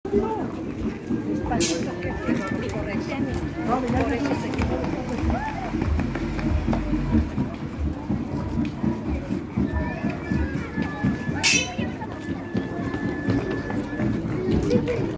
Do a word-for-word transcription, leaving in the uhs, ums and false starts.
Los pasitos que fueron correcciones. Por eso se